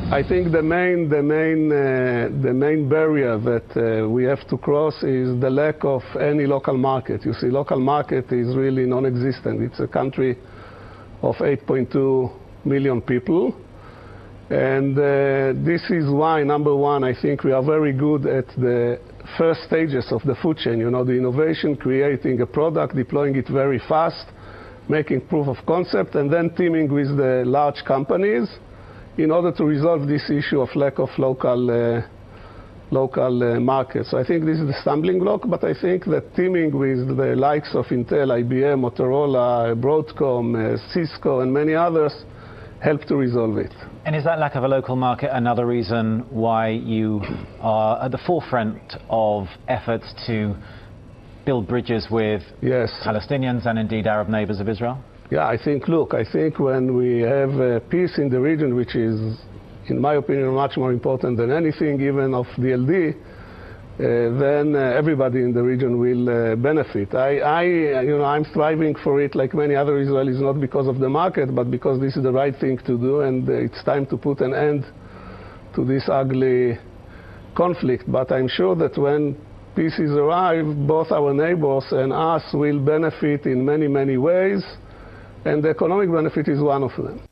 I think the main barrier that we have to cross is the lack of any local market. You see, local market is really non-existent. It's a country of 8.2 million people. And this is why, number one, I think we are very good at the first stages of the food chain. You know, the innovation, creating a product, deploying it very fast, making proof of concept, and then teaming with the large companies in order to resolve this issue of lack of local markets. So I think this is the stumbling block, but I think that teaming with the likes of Intel, IBM, Motorola, Broadcom, Cisco, and many others help to resolve it. And is that lack of a local market another reason why you are at the forefront of efforts to build bridges with Palestinians and indeed Arab neighbors of Israel? Yeah, I think when we have peace in the region, which is, in my opinion, much more important than anything, even of DLD, then everybody in the region will benefit. I'm striving for it like many other Israelis, not because of the market, but because this is the right thing to do, and it's time to put an end to this ugly conflict. But I'm sure that when peace is arrived, both our neighbors and us will benefit in many, many ways, and the economic benefit is one of them.